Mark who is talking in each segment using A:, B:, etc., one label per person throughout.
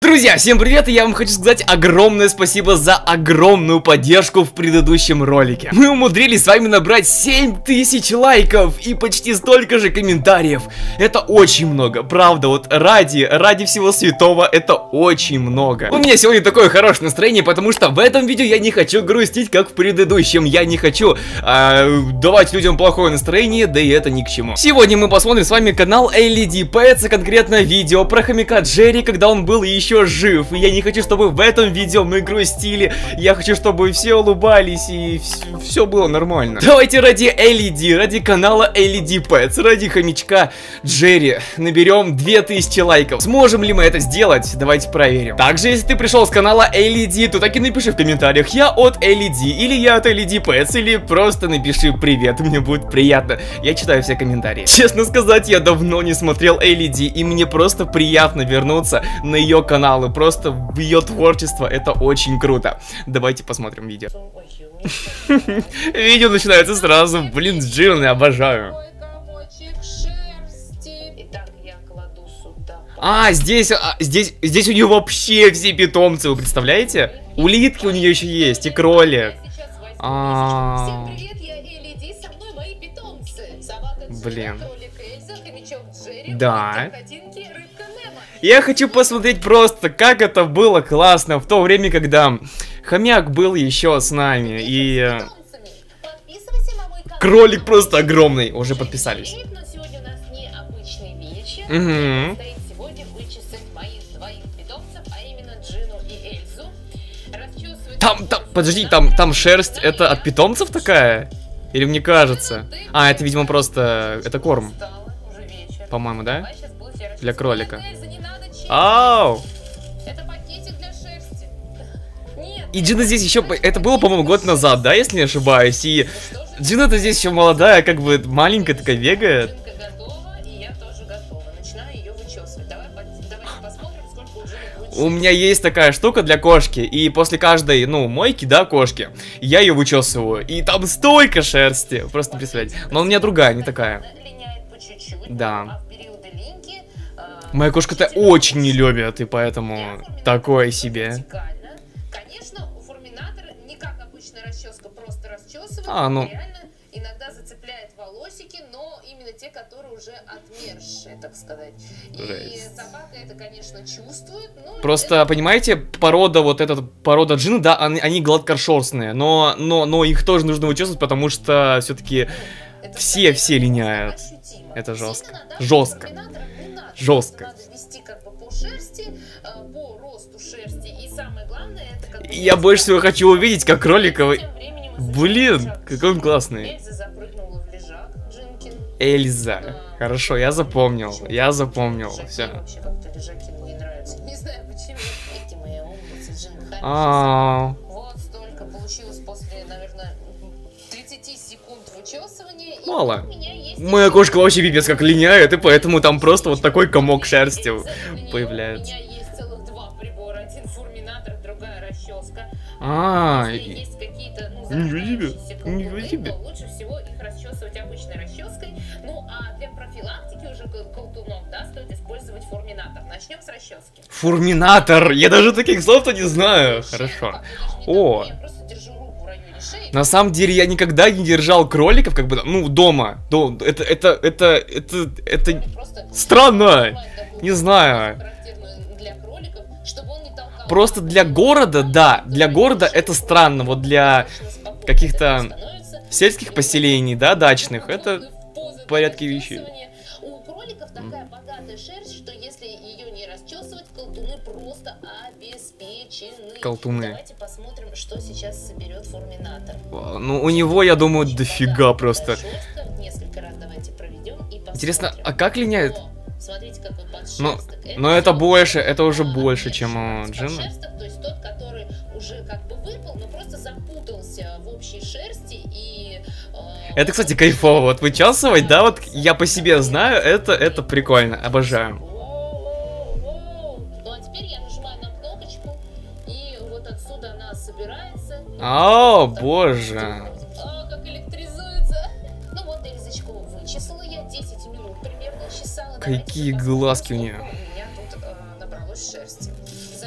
A: Друзья, всем привет, и я вам хочу сказать огромное спасибо за огромную поддержку в предыдущем ролике. Мы умудрились с вами набрать 7000 лайков и почти столько же комментариев. Это очень много, правда, вот ради всего святого это очень много. У меня сегодня такое хорошее настроение, потому что в этом видео я не хочу грустить, как в предыдущем. Я не хочу давать людям плохое настроение, да и это ни к чему. Сегодня мы посмотрим с вами канал LED Pets, конкретно видео про хомяка Джерри, когда он был еще жив. И я не хочу, чтобы в этом видео мы грустили. Я хочу, чтобы все улыбались и все было нормально. Давайте ради LED, ради канала LED Pets, ради хомячка Джерри наберем 2000 лайков. Сможем ли мы это сделать? Давайте проверим. Также, если ты пришел с канала LED, то так и напиши в комментариях: я от LED, или я от LED Pets, или просто напиши привет, мне будет приятно. Я читаю все комментарии. Честно сказать, я давно не смотрел LED, и мне просто приятно вернуться на ее канал и просто в ее творчество. Это очень круто. Давайте посмотрим видео. Видео начинается сразу. Блин, с Джиной, обожаю. Здесь у нее вообще все питомцы, вы представляете? Улитки у нее еще есть, и кролик.
B: Всем привет, я LED, со мной мои питомцы. Собака Джина,
A: Блин.
B: кролик Эльза, хомячок Джерри,
A: Да.
B: котинки, рыбка Немо.
A: Я хочу посмотреть просто, как это было классно в то время, когда хомяк был еще с нами. И
B: Подписывайся на мой канал.
A: кролик просто огромный. Уже подписались.
B: Но сегодня у нас необычный вечер.
A: Угу.
B: Предстоит сегодня вычесать моих двоих питомцев, а именно Джину и Эльзу. Расчесывать
A: Подожди, там шерсть, это от питомцев такая? Или мне кажется? Это, видимо, просто, это корм,
B: Устала, уже вечер.
A: по-моему, да?
B: Давай сейчас буду тебя
A: Для
B: расчесывать.
A: кролика.
B: Эльза, не надо чистить.
A: Ау!
B: Это пакетик для шерсти. Нет.
A: И Джина здесь еще, это было, по-моему, год назад, да, если не ошибаюсь. И Джина-то здесь еще молодая, как бы маленькая такая бегает.
B: Жинка готова, и я тоже готова. Начинаю ее вычесывать. Давайте посмотрим, сколько у Жины будет.
A: У меня есть такая штука для кошки, и после каждой, мойки, да, кошки, я ее вычесываю, и там столько шерсти, просто представляете. Но у меня другая, не такая.
B: Она линяет по чуть-чуть,
A: Да.
B: а в периоды линьки,
A: Моя кошка-то очень не любит, и поэтому такое себе.
B: вертикально. Конечно, у форминатора не как обычная расческа, просто расчесывает. Реально иногда зацепляет волосики, но именно те, которые уже отмершие, так сказать. И
A: Жесть.
B: собака это, конечно, чувствует. Но
A: Просто, понимаете, порода джины, да, они гладкошерстные, но их тоже нужно вычесывать, потому что все-таки
B: это
A: все линяют.
B: ощутимо.
A: Это жестко.
B: Сильно надавливать
A: Жестко.
B: форминатором не надо.
A: Жестко.
B: Надо вести как бы по шерсти, по росту шерсти. И самое главное, это как бы...
A: Я больше всего хочу увидеть, как кроликова...
B: Тем временем
A: Блин,
B: лежак.
A: какой он классный.
B: Эльза запрыгнула в лежак, Джинкин.
A: Эльза. Хорошо, я запомнил,
B: Лежаки
A: все.
B: вообще как-то лежаки мне не нравятся. Не знаю почему. Эти мои умницы, Джин. Вот столько получилось после, наверное, 30 секунд вычесывания. И
A: Мало.
B: у меня есть
A: Моя кошка вообще пипец как линяет, и поэтому там просто вот такой комок шерсти
B: Эльза, для неё
A: появляется.
B: У меня есть целых два прибора. Один форминатор, другая расческа. Если есть какие-то, зарождающиеся колтуны, то лучше всего их расчесывать обычной расческой. Ну, а для профилактики уже колтунов, да, стоит использовать форминатор. Начнем с расчески.
A: Фурминатор! Я даже таких слов-то не знаю. Хорошо. О,
B: Я просто держу руку в районе шеи.
A: на самом деле я никогда не держал кроликов, как бы, дома. Это
B: Просто
A: странно. Не знаю.
B: характерную для кроликов, чтобы он не толкал.
A: Просто для города, да, для города это странно. Вот для каких-то сельских поселений, да, дачных, это в порядке вещей.
B: У кроликов такая богатая шерсть, что если ее не расчесывать, колтуны просто обеспечены.
A: Колтуны.
B: Давайте посмотрим, что сейчас соберет форминатор.
A: Ну, у него, я думаю, дофига просто.
B: Расческа. Несколько раз давайте проведем и посмотрим.
A: Интересно, а как линяет?
B: Смотрите, какой
A: Но
B: подшерсток.
A: это больше, это уже больше, чем у Джина.
B: Подшерсток, то есть тот, который уже как бы выпал, но просто запутался в общей шерсти и...
A: Это, кстати, кайфово. Вот вычесывать, да, вот я по себе знаю, это прикольно, обожаю.
B: Ну а теперь я нажимаю на кнопочку, и вот отсюда она собирается.
A: О, боже.
B: Как электризуется. Ну вот Эльзочку вычесала я 10 минут примерно чесала.
A: Какие
B: Давайте
A: глазки у
B: посмотрим,
A: нее.
B: сколько у меня тут набралось шерсти.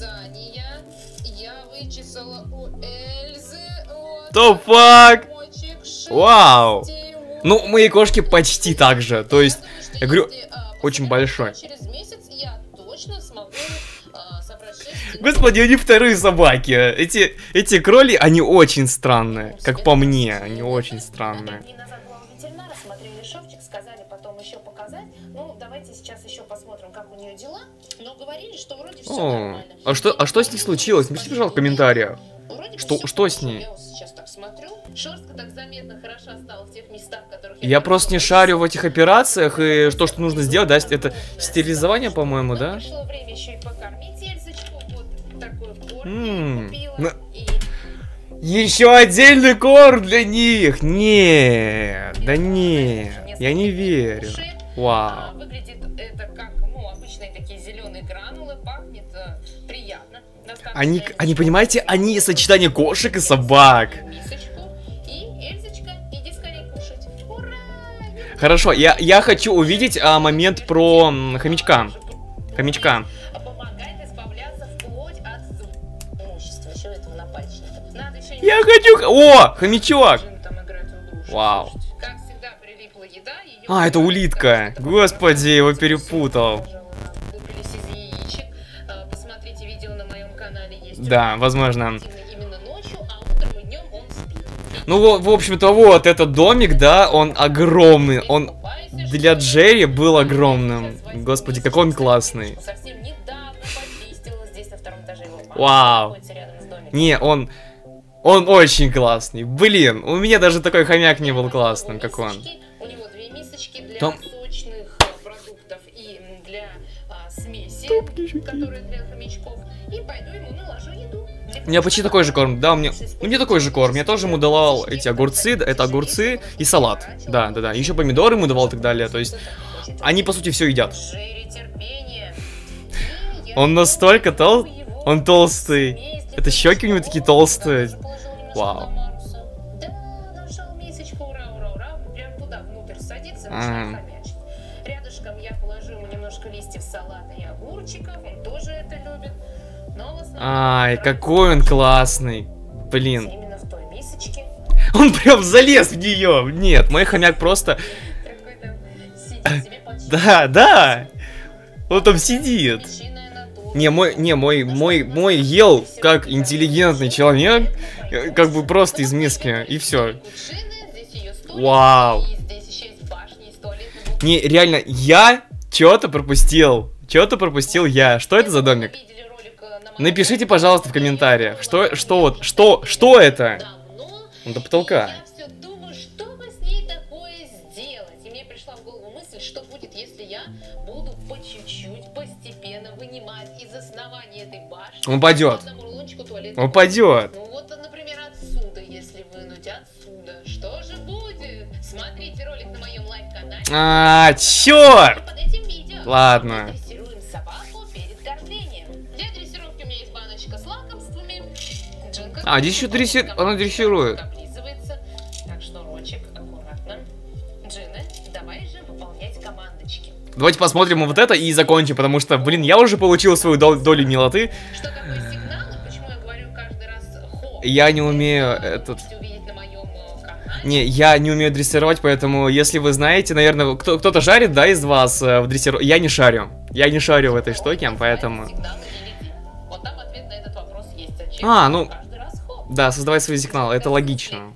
B: указания. Я вычесала у Эльзы.
A: The fuck? Вау. Ну, мои кошки почти так же. То есть, я говорю, очень большой.
B: Через месяц я точно смогу собрать 6.
A: Господи, они вторые собаки. Эти кроли, они очень странные. Как по мне, они очень странные.
B: Смотрели шовчик, сказали потом еще показать. Ну, давайте сейчас еще посмотрим, как у нее дела. Но говорили, что вроде все нормально.
A: А что с ней случилось? Напишите, пожалуйста, в комментариях. Что с ней?
B: Я сейчас так смотрю. Шерстка так заметно хороша стала в тех местах, в которых
A: Я просто не шарю в этих операциях, и что нужно сделать, да, это стерилизование, по-моему, да?
B: Пришло время еще и покормить Эльзочку. Вот такой корм купила.
A: Еще отдельный корм для них? Нет, да нет, я не верю. Вау.
B: Выглядит это как, ну, обычные такие зеленые гранулы, пахнет приятно.
A: Они, понимаете, они сочетание кошек и собак.
B: И Эльзочка, иди скорее кушать. Ура!
A: Хорошо, я хочу увидеть момент про хомячка. Хомячка.
B: Помогает избавляться вплоть от имущества. Еще этого напальчника. Надо еще не...
A: Я хочу... О, хомячок! Вау.
B: Как всегда, прилипла еда.
A: А, это улитка. Господи, его перепутал.
B: Выбрались из яичек. Посмотрите видео на моем канале. Есть.
A: Да, возможно.
B: Именно ночью, а утром и днем он спит.
A: Ну, в общем-то, вот этот домик, да, он огромный. Он для Джерри был огромным. Господи, какой он классный.
B: Совсем недавно почистила здесь на втором этаже его.
A: Вау. Не, он очень классный. Блин, у меня даже такой хомяк не был классным, как он.
B: У него 2 мисочки для
A: Там...
B: сочных продуктов и для смеси, которые для хомячков. И пойду ему наложу еду.
A: У меня почти такой же корм. Да, у меня такой же корм. Я тоже ему давал эти огурцы, это огурцы и салат. Да. Еще помидоры ему давал и так далее. То есть, они, по сути, все едят. Он настолько он толстый. Это щеки у него такие толстые. Вау.
B: Да, нашел мисочку, ура. Прям туда внутрь садится, начинает хомячить. Рядышком я положу ему немножко листьев салата и огурчиков, он тоже это любит. Но в основном...
A: Ай, какой он классный. Блин.
B: Именно в той мисочке.
A: Он прям залез в нее. Нет, мой хомяк просто...
B: Такой там сидит себе под
A: Да. Он там сидит. Мой ел как интеллигентный человек, как бы просто из миски, и все. Вау. Не, реально, я что-то пропустил. Я. Что это за домик? Напишите, пожалуйста, в комментариях. Что это? До потолка.
B: Что будет, если я буду по чуть-чуть, постепенно вынимать из основания этой башни?
A: Он упадет.
B: Ну вот, например, отсюда, если вынуть отсюда. Что же будет? Смотрите ролик на моем лайв-канале.
A: Черт!
B: Под этим видео.
A: Ладно.
B: Дрессируем собаку перед кормлением. Для дрессировки у меня есть баночка с лакомствами. Джинка.
A: Здесь еще она дрессирует.
B: Так что, Рочек, аккуратно. Джина, давай же выполнять командочки.
A: Давайте посмотрим вот это и закончим, потому что, блин, я уже получил свою долю милоты.
B: Что такое сигнал? Почему я говорю каждый раз хоп?
A: Я не умею этот... Не, я не умею дрессировать, поэтому, если вы знаете, наверное, кто-то шарит, да, из вас в дрессировке. Я не шарю. Я не шарю в этой штуке, поэтому...
B: Вот там ответ на этот вопрос есть.
A: Ну... Да, создавать свой сигнал, это логично.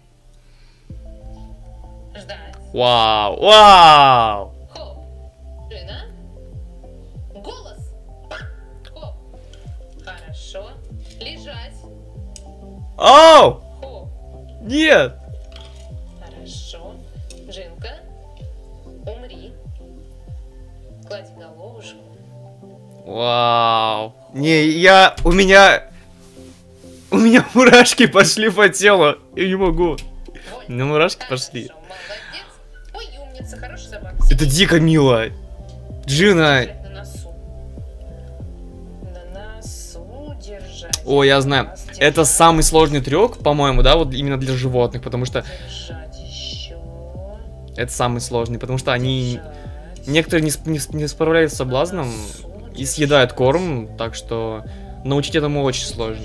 B: Ждать.
A: Вау!
B: Хоп. Джина. Голос. Хоп. Хорошо. Лежать.
A: Оу!
B: Хоп.
A: Нет!
B: Хорошо. Джинка. Умри. Клади головушку.
A: Вау! Не, у меня мурашки пошли по телу. Я не могу. У меня мурашки пошли.
B: Молодец. Ой, умница, хорошая собака.
A: Это дико мило. Джина.
B: На носу. На носу держать.
A: О, я знаю. Это самый сложный трюк, по-моему, да, вот именно для животных, потому что...
B: Держать еще.
A: Это самый сложный, потому что они... Некоторые не справляются с соблазном и съедают корм, так что Научить этому очень сложно.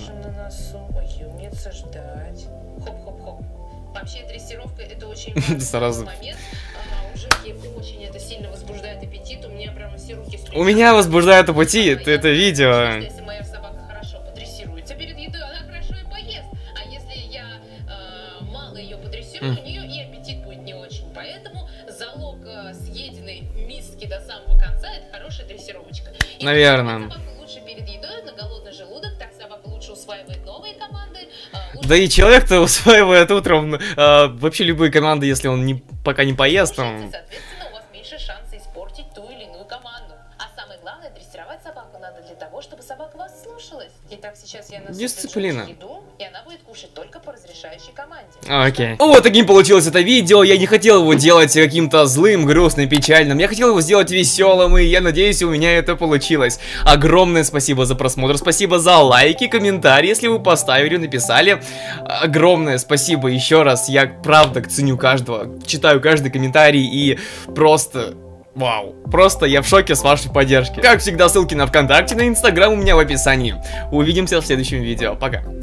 B: Вообще дрессировка это очень важный момент. Мужики очень это сильно возбуждает аппетит. У меня прямо все руки
A: У меня возбуждает аппетит это видео.
B: Если моя собака хорошо подрессируется перед едой, она хорошо и поест. А если я мало ее подрессирую, у нее и аппетит будет не очень. Поэтому залог съеденной миски до самого конца это хорошая дрессировочка. И
A: наверное.
B: собака лучше перед едой на голодный желудок, так собака лучше усваивает новые команды.
A: Да и человек-то усваивает утром вообще любые команды, если он пока не поест.
B: Соответственно, у вас меньше шанса испортить ту или иную команду. А самое главное, дрессировать собаку надо для того, чтобы собака вас слушалась. Итак, сейчас я
A: дисциплина.
B: еду, и она будет кушать только по разрешающей команде.
A: Окей. Вот таким получилось это видео. Я не хотел его делать каким-то злым, грустным, печальным. Я хотел его сделать веселым, и я надеюсь, у меня это получилось. Огромное спасибо за просмотр, спасибо за лайки, комментарии, если вы поставили, написали. Огромное спасибо еще раз. Я правда ценю каждого, читаю каждый комментарий и просто... Вау, просто я в шоке с вашей поддержки. Как всегда, ссылки на ВКонтакте, на Инстаграм у меня в описании. Увидимся в следующем видео, пока.